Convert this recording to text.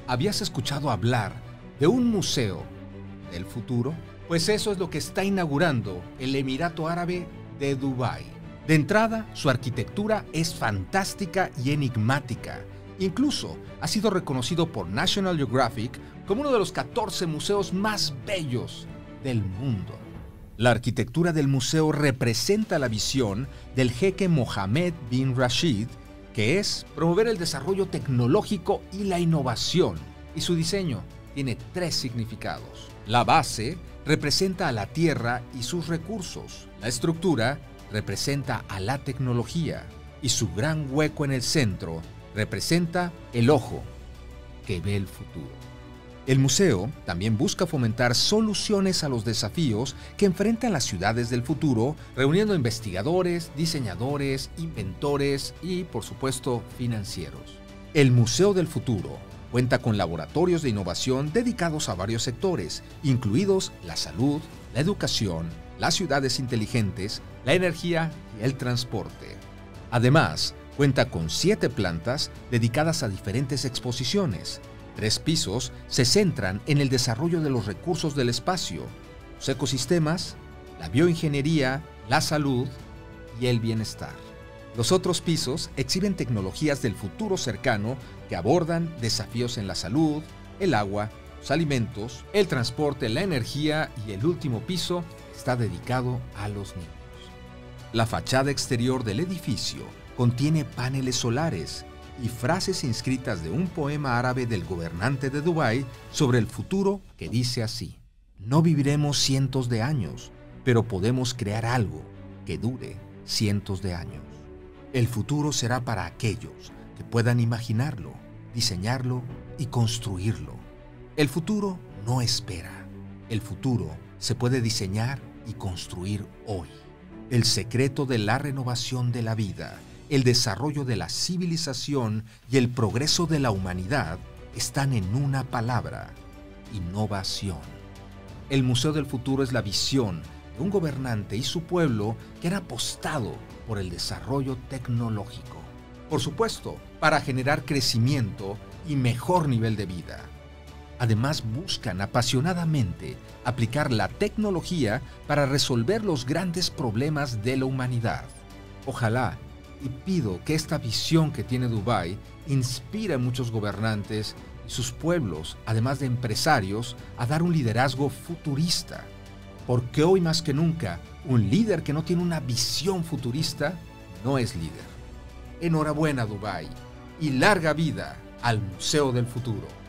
¿Habías escuchado hablar de un museo del futuro? Pues eso es lo que está inaugurando el Emirato Árabe de Dubái. De entrada, su arquitectura es fantástica y enigmática. Incluso ha sido reconocido por National Geographic como uno de los 14 museos más bellos del mundo. La arquitectura del museo representa la visión del jeque Mohammed bin Rashid, que es promover el desarrollo tecnológico y la innovación, y su diseño tiene 3 significados. La base representa a la tierra y sus recursos. La estructura representa a la tecnología y su gran hueco en el centro representa el ojo que ve el futuro. El museo también busca fomentar soluciones a los desafíos que enfrentan las ciudades del futuro, reuniendo investigadores, diseñadores, inventores y, por supuesto, financieros. El Museo del Futuro cuenta con laboratorios de innovación dedicados a varios sectores, incluidos la salud, la educación, las ciudades inteligentes, la energía y el transporte. Además, cuenta con 7 plantas dedicadas a diferentes exposiciones. 3 pisos se centran en el desarrollo de los recursos del espacio, los ecosistemas, la bioingeniería, la salud y el bienestar. Los otros pisos exhiben tecnologías del futuro cercano que abordan desafíos en la salud, el agua, los alimentos, el transporte, la energía, y el último piso está dedicado a los niños. La fachada exterior del edificio contiene paneles solares y frases inscritas de un poema árabe del gobernante de Dubái sobre el futuro que dice así: no viviremos cientos de años, pero podemos crear algo que dure cientos de años. El futuro será para aquellos que puedan imaginarlo, diseñarlo y construirlo. El futuro no espera. El futuro se puede diseñar y construir hoy. El secreto de la renovación de la vida, el desarrollo de la civilización y el progreso de la humanidad están en una palabra: innovación. El Museo del Futuro es la visión de un gobernante y su pueblo que han apostado por el desarrollo tecnológico. Por supuesto, para generar crecimiento y mejor nivel de vida. Además, buscan apasionadamente aplicar la tecnología para resolver los grandes problemas de la humanidad. Ojalá y pido que esta visión que tiene Dubái inspire a muchos gobernantes y sus pueblos, además de empresarios, a dar un liderazgo futurista. Porque hoy más que nunca, un líder que no tiene una visión futurista no es líder. Enhorabuena, Dubái, y larga vida al Museo del Futuro.